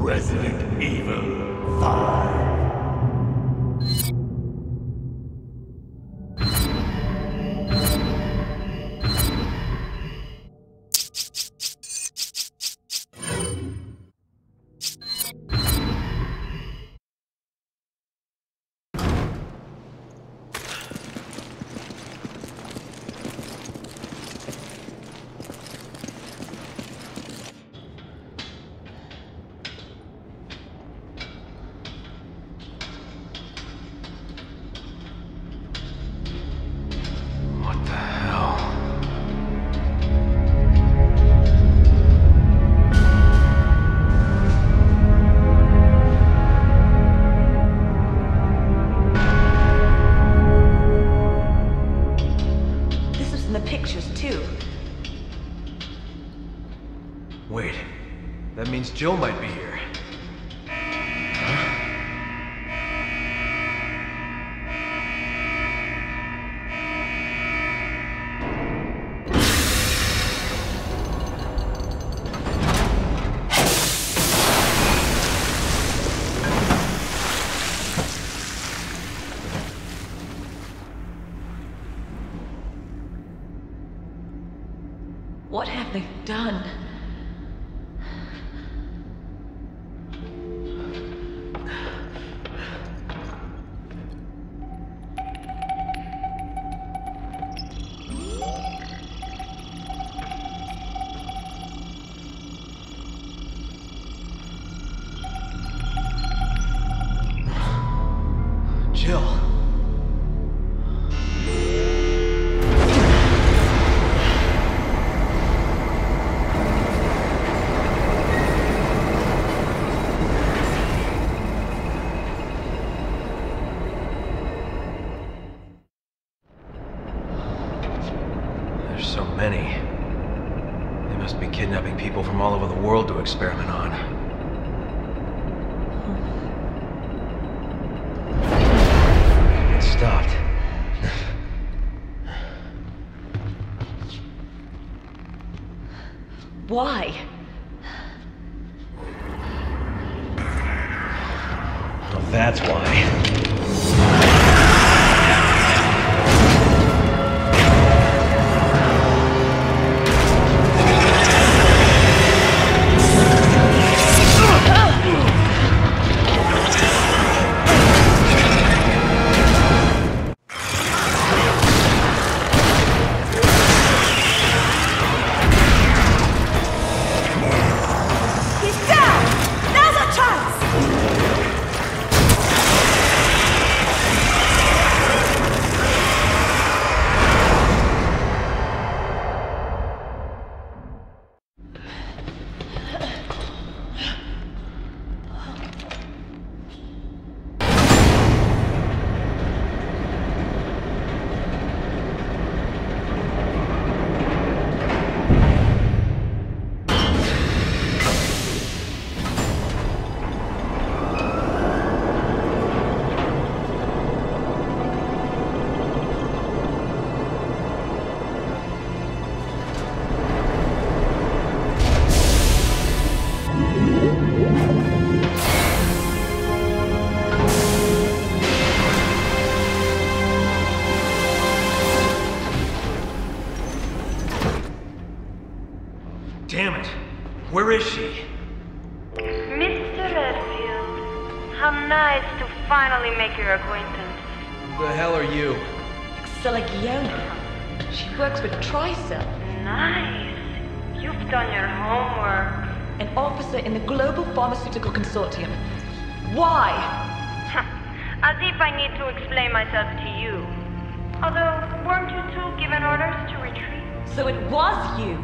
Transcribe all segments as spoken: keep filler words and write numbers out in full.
Resident Evil five. Wait, that means Jill might be here. What have they done? Jill. There's so many. They must be kidnapping people from all over the world to experiment on. It stopped. Why? Well, that's why. Damn it! Where is she? Mister Redfield, how nice to finally make your acquaintance. Who the hell are you? Selagiona. She works with Tricell, Nice. You've done your homework. an officer in the Global Pharmaceutical Consortium. Why? As if I need to explain myself to you. Although, weren't you two given orders to retreat? So it was you.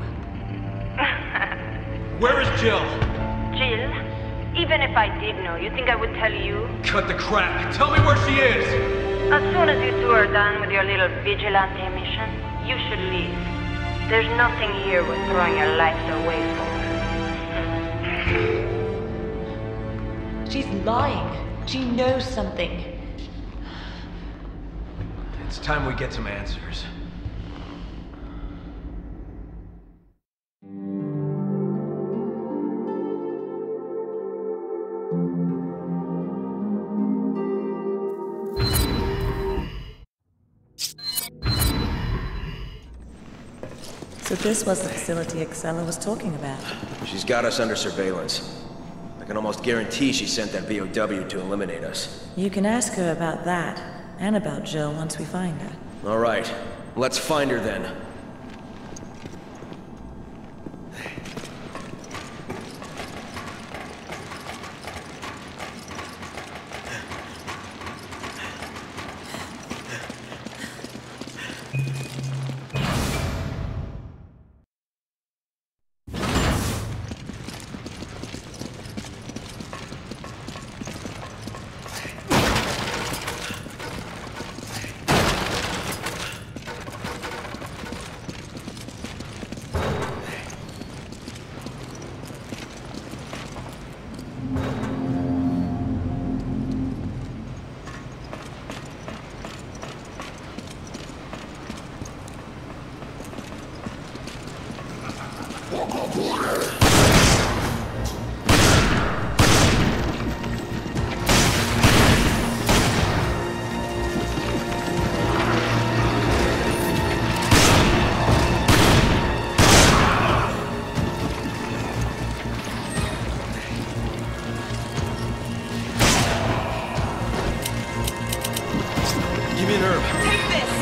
Where is Jill? Jill, even if I did know, you think I would tell you? Cut the crap! Tell me where she is! As soon as you two are done with your little vigilante mission, you should leave. There's nothing here worth throwing your lives away for. She's lying. She knows something. It's time we get some answers. So this was the facility Excella was talking about. She's got us under surveillance. I can almost guarantee she sent that V O W to eliminate us. You can ask her about that, and about Jill once we find her. All right, let's find her then. Give me an herb. Take this!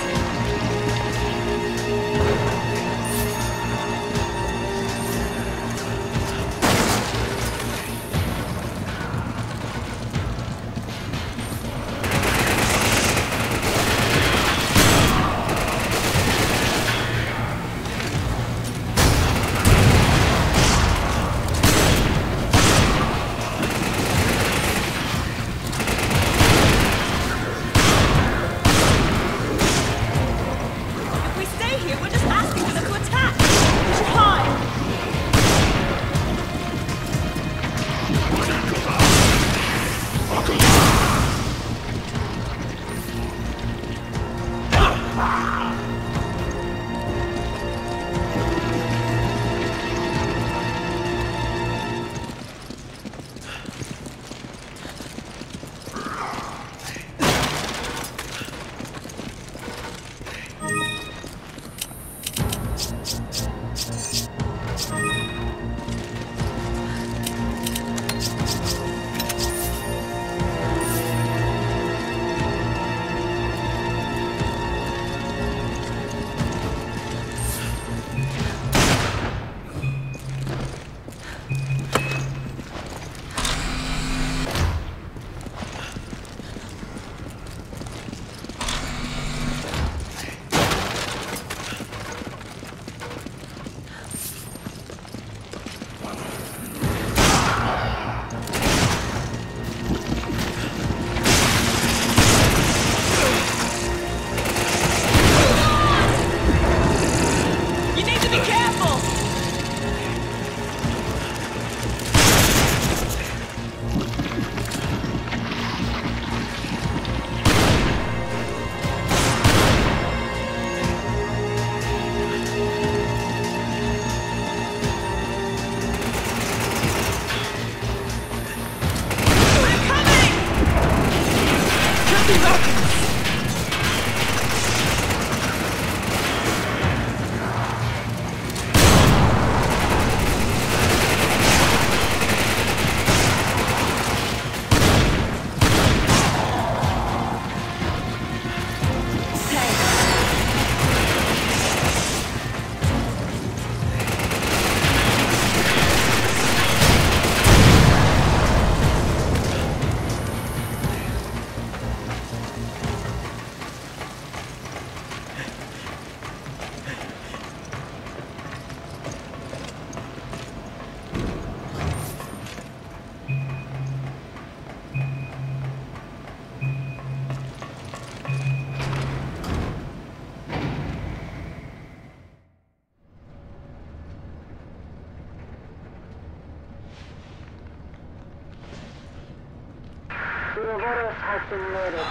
Ouroboros has been murdered.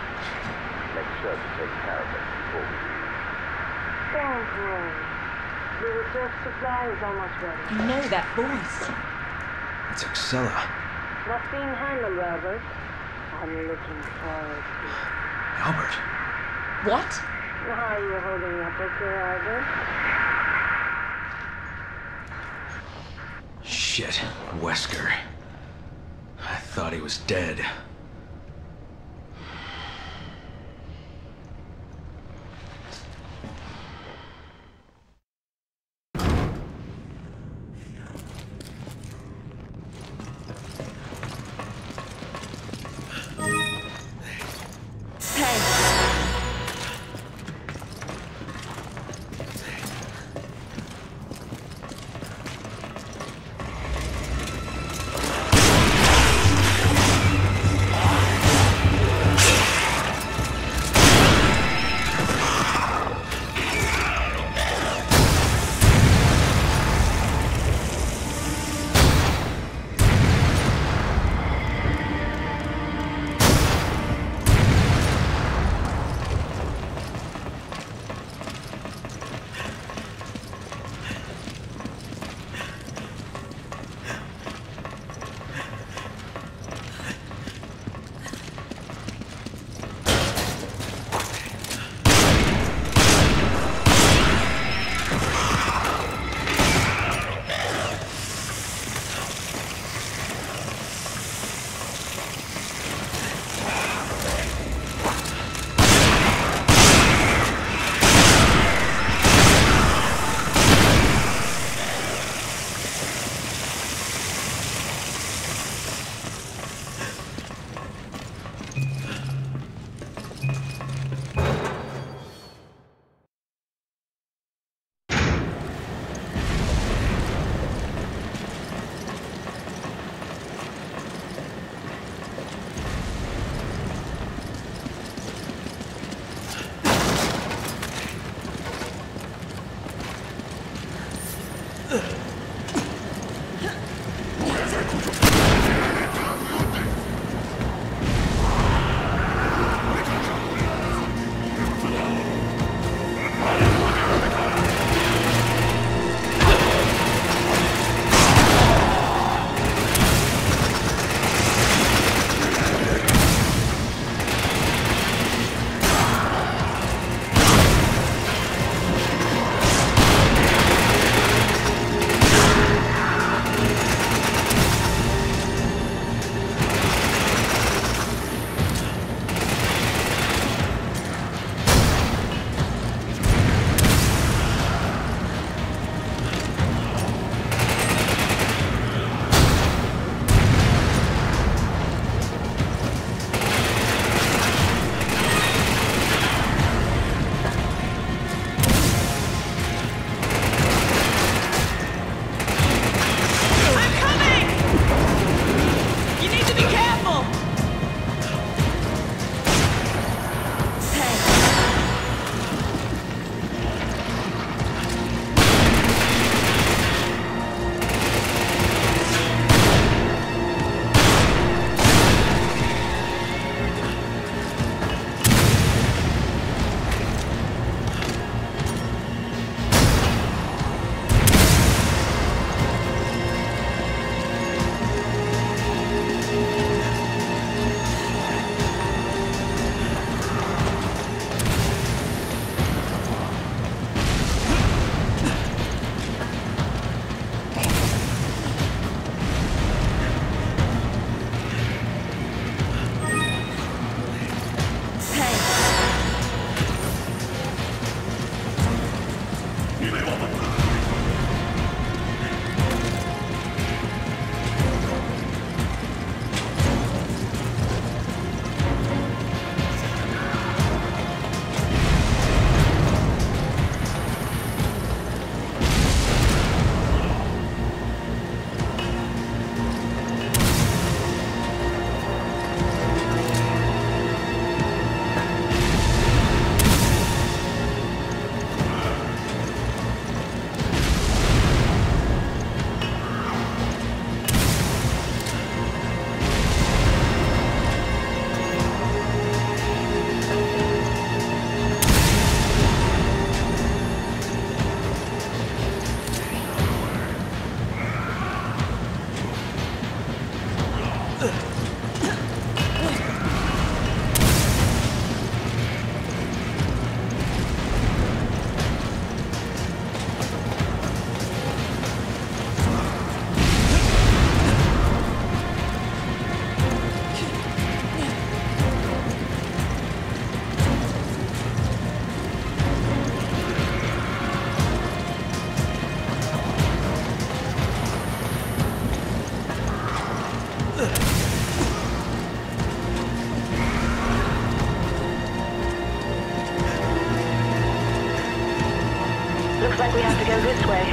Make sure to take care of it before we leave. Don't worry. The reserve supply is almost ready. You know that voice. It's Excella. What's being handled, Albert? I'm looking forward to it. Albert. What? Why are you holding up at your Albert? Shit, Wesker. I thought he was dead. Looks like we have to go this way.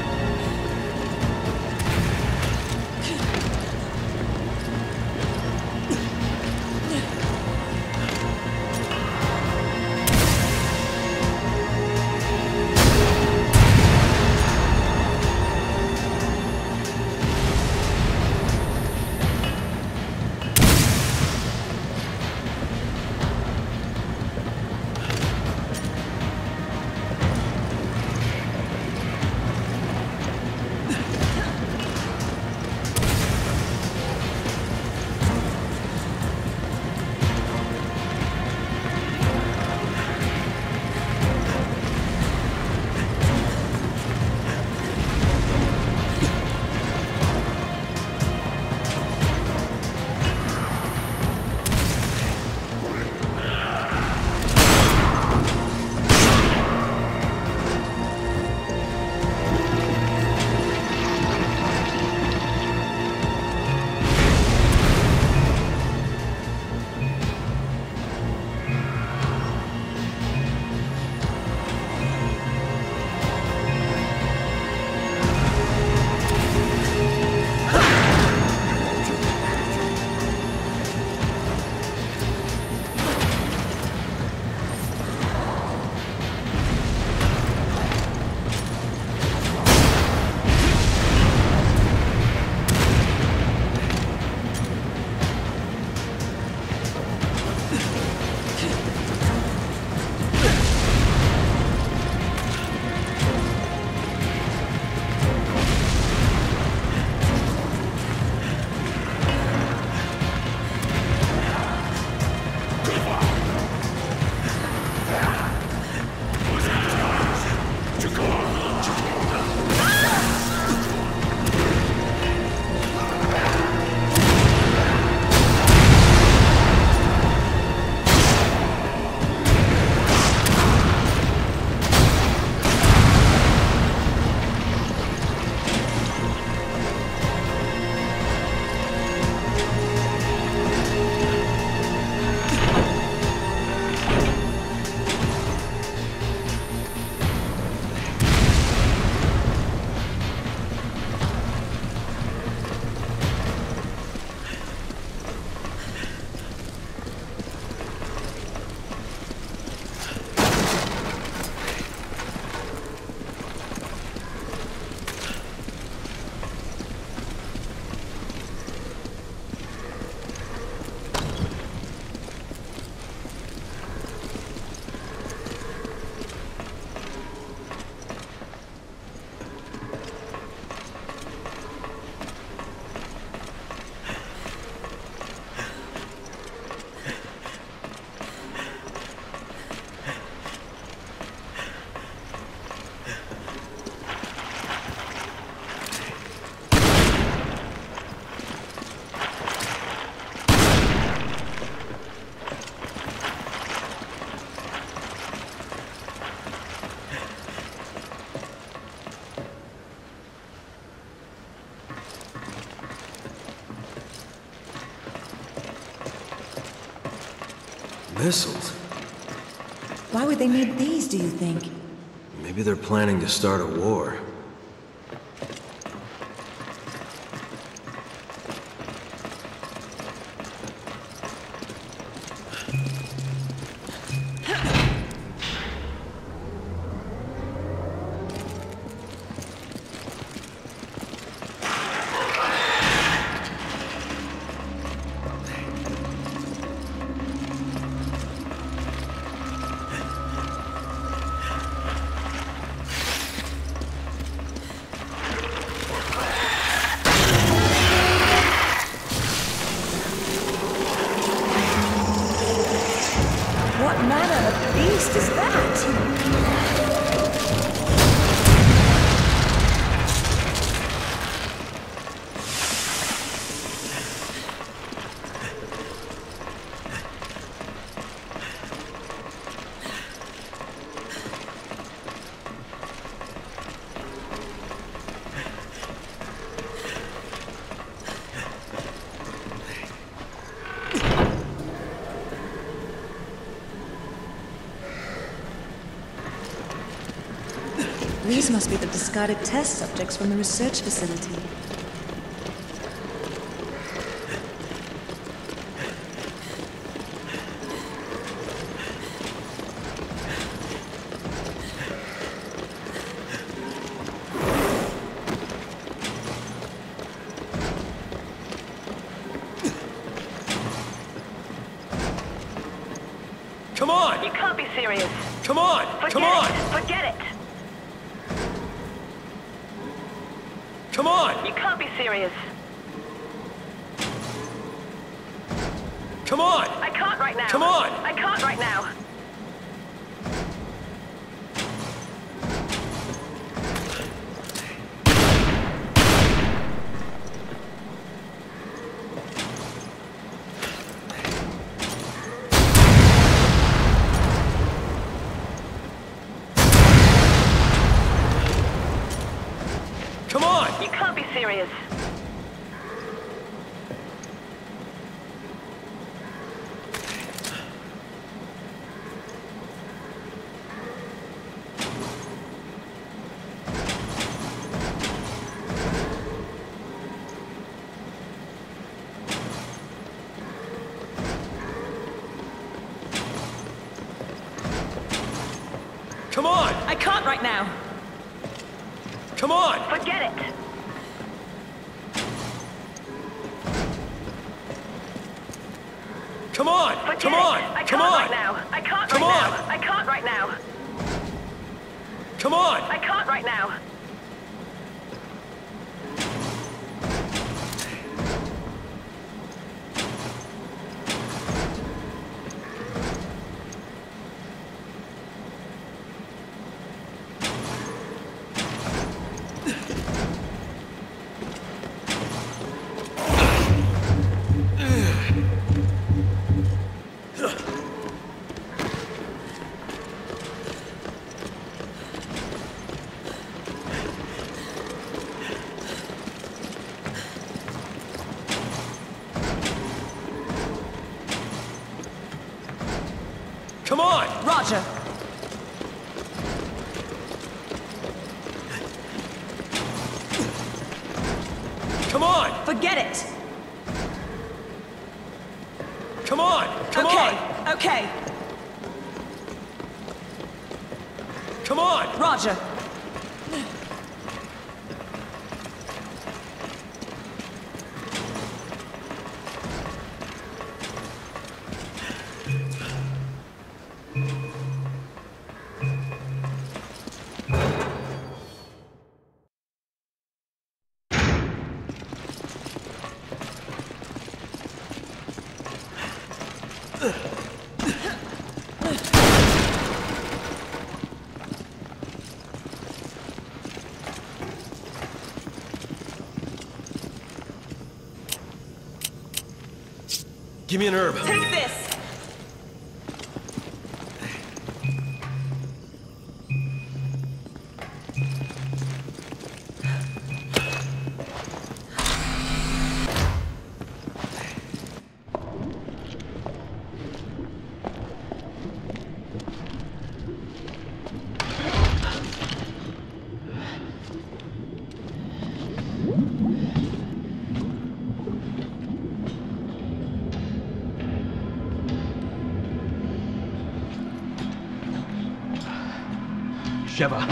Missiles? Why would they need these, do you think? Maybe they're planning to start a war. What manner of beast is that? These must be the discarded test subjects from the research facility. Come on! You can't be serious. Come on! Forget Come on! it. Forget it. Come on! You can't be serious. Come on! I can't right now. Come on! I can't right now. Come on! You can't be serious. Come on! I can't right now. Come on! Forget it. Come on! Forget Come it. on! I Come can't on! right now. I can't Come right on. now. I can't right now. Come on! I can't right now. Come on! Roger. Come on! Forget it. Come on! Come okay. on! Okay. Come on! Roger. Give me an herb. Take this. Sheva.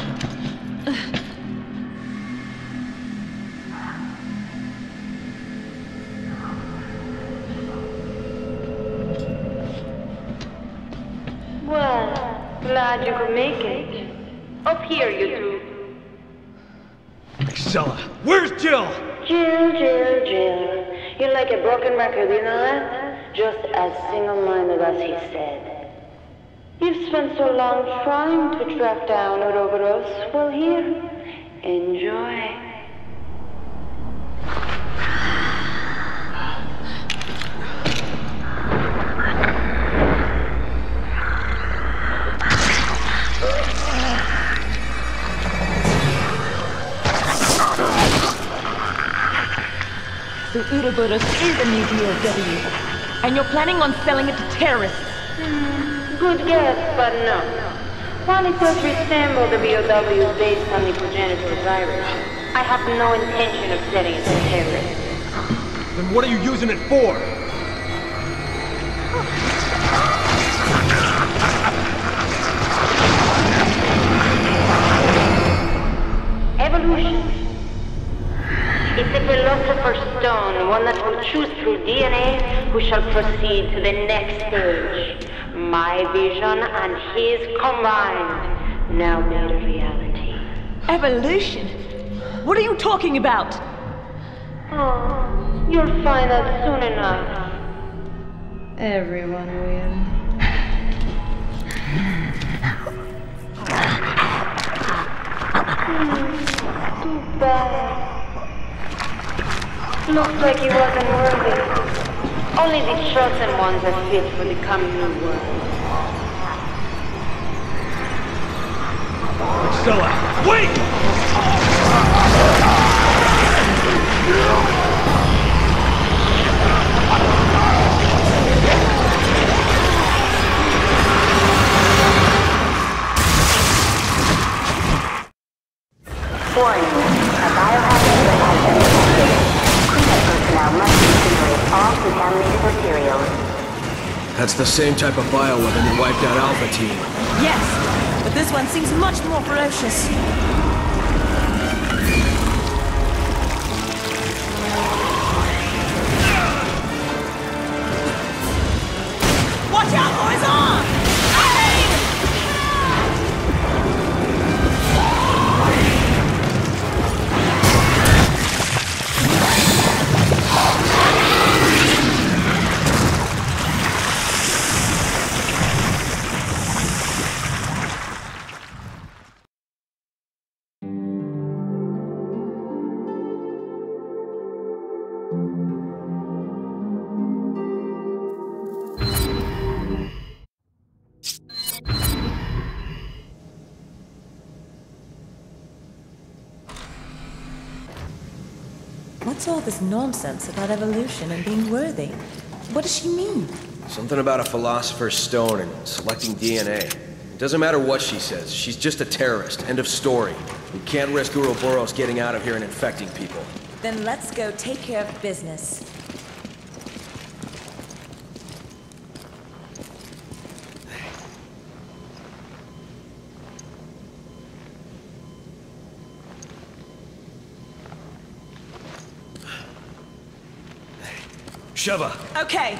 Well, glad you could make it. Up here, you two. Excella. Where's Jill? Jill, Jill, Jill. You're like a broken record, you know that? Just as single-minded as he said. You've spent so long trying to track down Ouroboros. Well, here, enjoy. So Ouroboros is a new D O W, and you're planning on selling it to terrorists. Good guess, but no. While it does resemble the B O Ws based on the progenitor virus, I have no intention of setting it to terrorists. Then what are you using it for? Evolution. It's a philosopher's stone, one that will choose through D N A who shall proceed to the next stage. My vision and his combined, now made a reality. Evolution? What are you talking about? Oh, you'll find out soon enough. Everyone will. Hmm, too bad. Looks like he wasn't worthy. Only the chosen ones are fit for the coming new world. Stella, wait! Warning, a biohazard has been detected. Cleanup personnel must incinerate all contaminated materials. That's the same type of bioweapon that wiped out Alpha Team. Yes, but this one seems much more ferocious. Watch out, Horizon! What's all this nonsense about evolution and being worthy? What does she mean? Something about a philosopher's stone and selecting D N A. It doesn't matter what she says, she's just a terrorist. End of story. We can't risk Ouroboros getting out of here and infecting people. Then let's go take care of business. Sheva! Okay.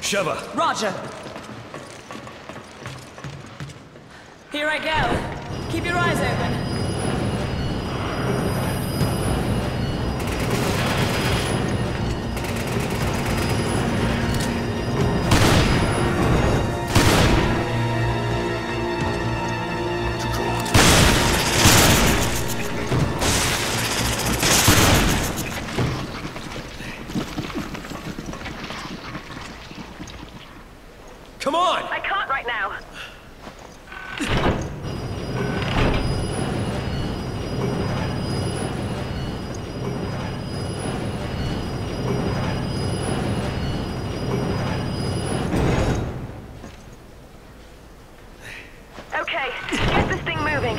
Sheva! Roger. Here I go. Keep your eyes open. Come on! I can't right now. Okay, get this thing moving.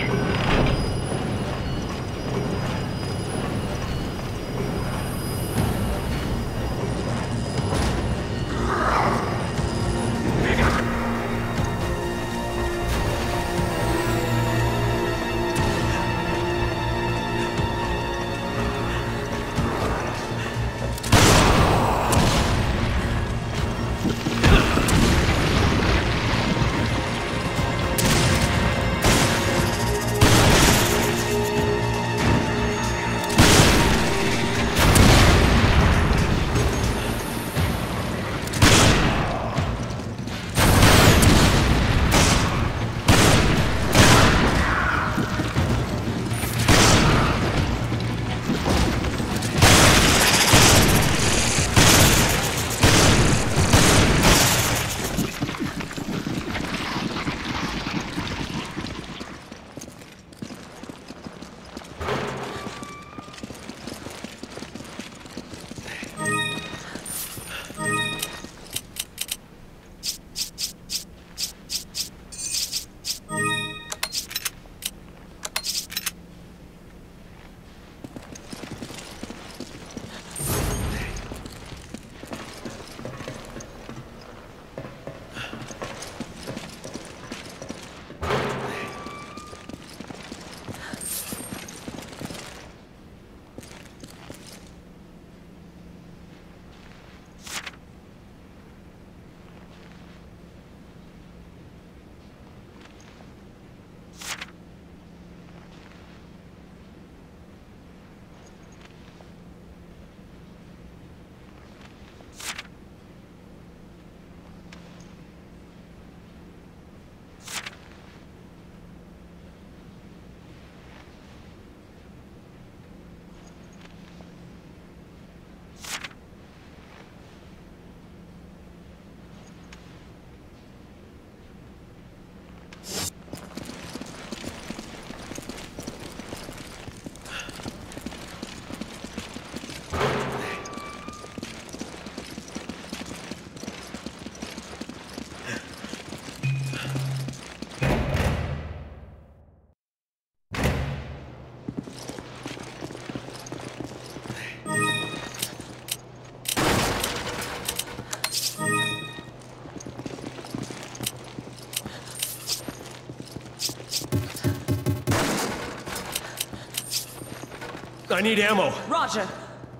I need ammo. Roger.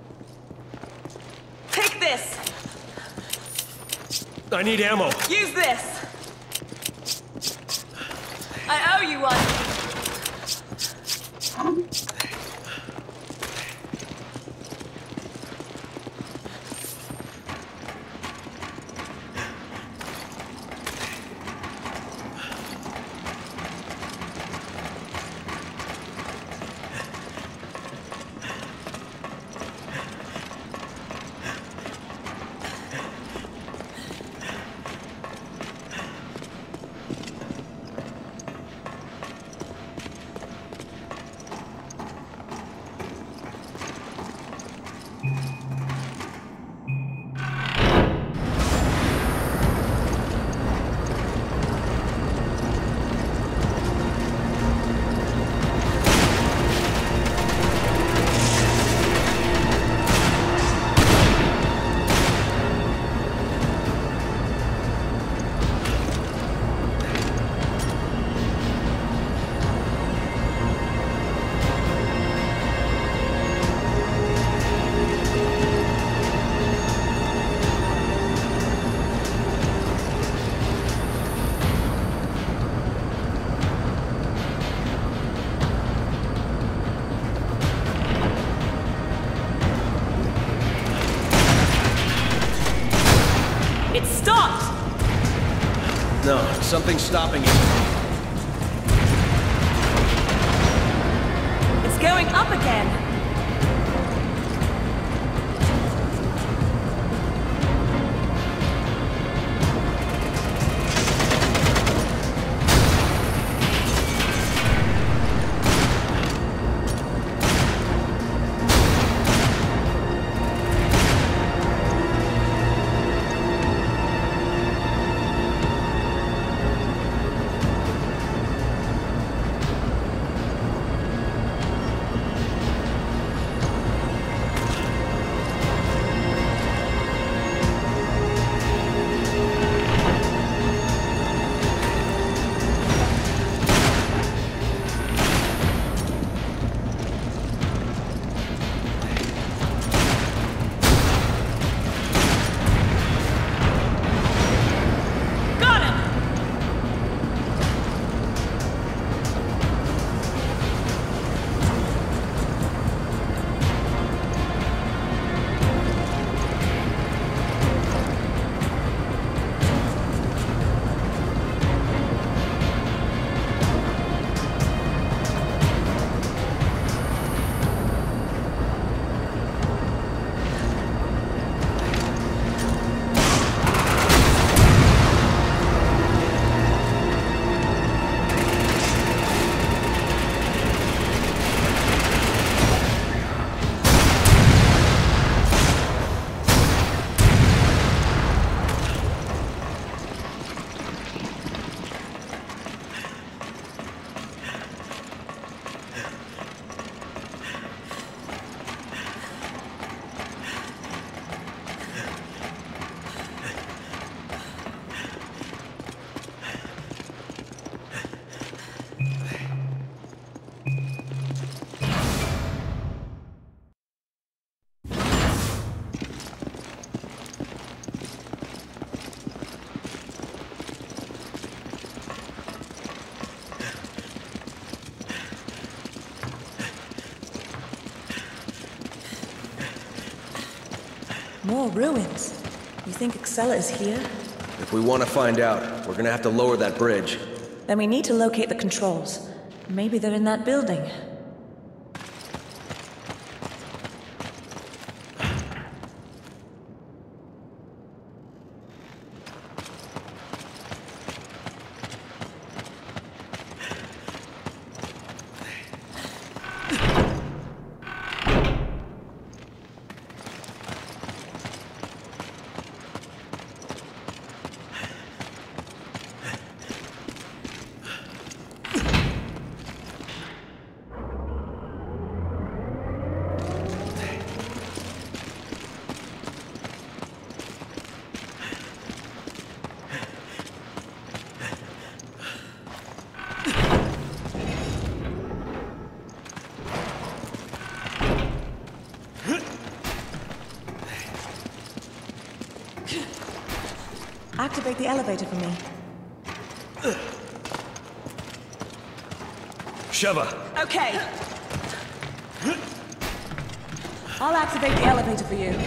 Take this. I need ammo. Use this. I owe you one. Something's stopping you. It's going up again. More ruins. You think Excella is here? If we want to find out, we're gonna have to lower that bridge. Then we need to locate the controls. Maybe they're in that building. Activate the elevator for me. Sheva! Okay. I'll activate the elevator for you.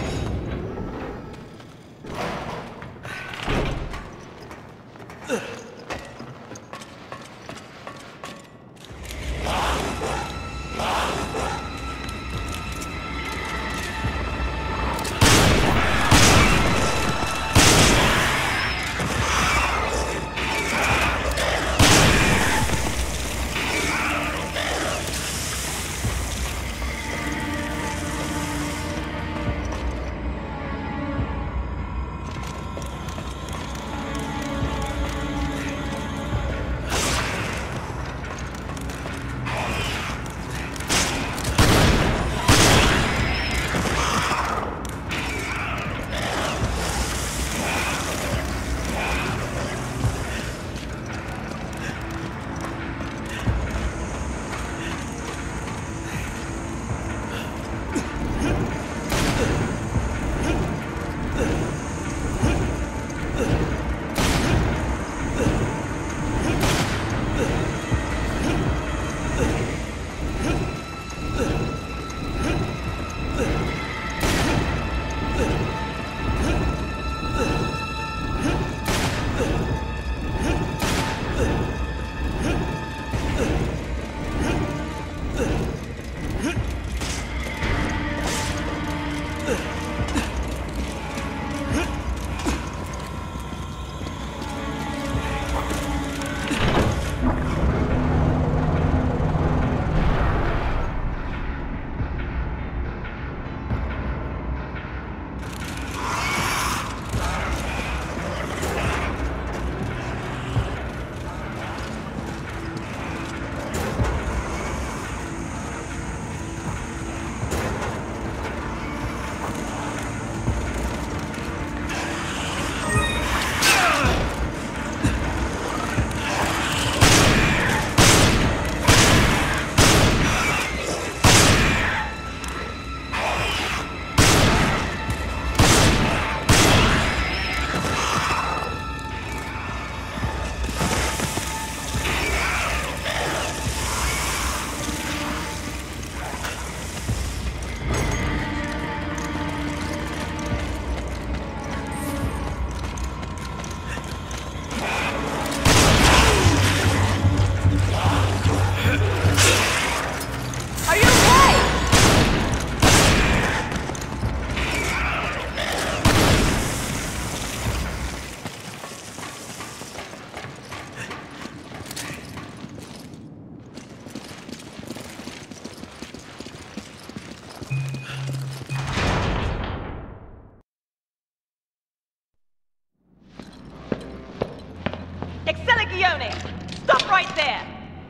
Legione! Stop right there!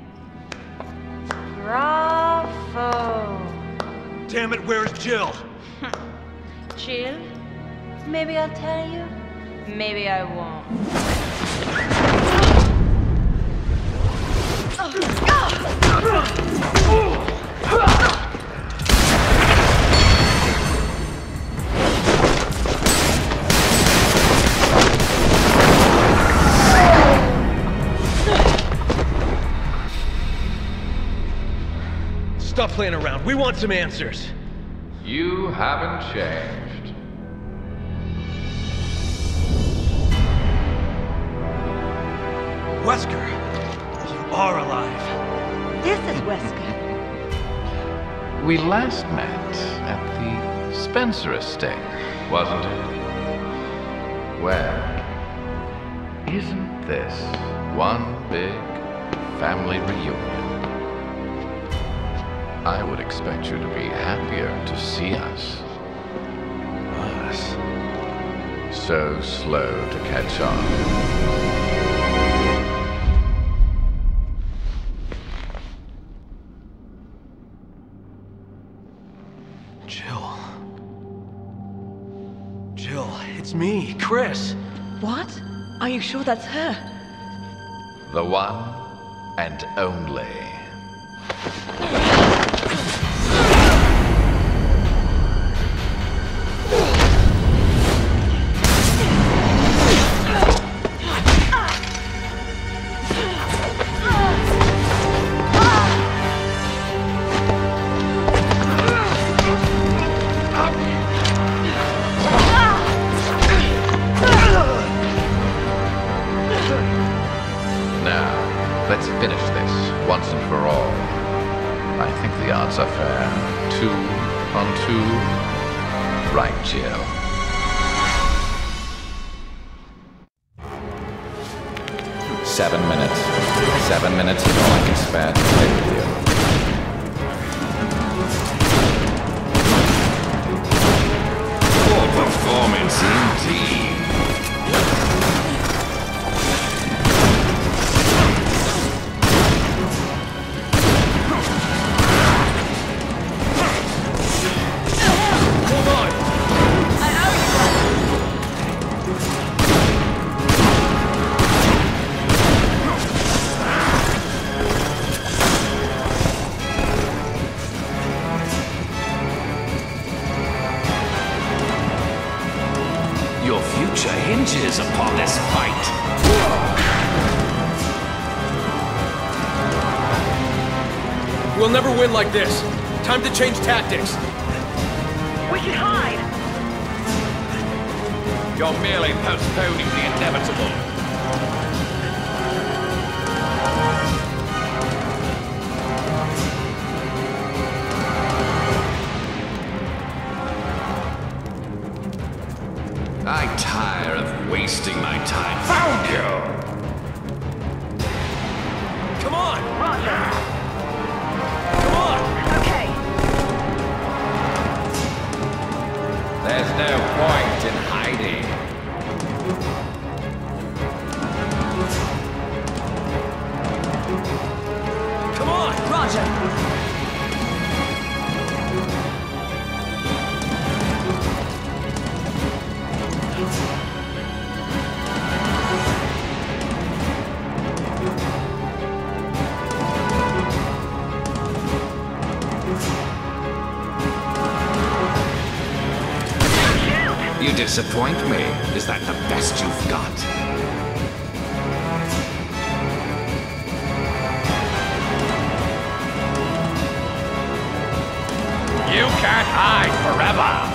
Bravo. Damn it, where's Jill? Jill? Maybe I'll tell you. Maybe I won't. Stop playing around. We want some answers. You haven't changed. Wesker, you are alive. This is Wesker. We last met at the Spencer estate, wasn't it? Well, isn't this one big family reunion? I would expect you to be happier to see us. Us? So slow to catch on. Jill. Jill, it's me, Chris. What? Are you sure that's her? The one and only. Let's finish this once and for all. I think the odds are fair. Two on two. Right, Jill. Seven minutes. Seven minutes is all I can spare to stay with you. Poor performance indeed. Your future hinges upon this fight. We'll never win like this. Time to change tactics. We should hide! You're merely postponing the inevitable. I tire of wasting my time. Found you! Come on! Roger. Come on! Okay. There's no point in hiding. Come on! Roger. You disappoint me. Is that the best you've got? You can't hide forever!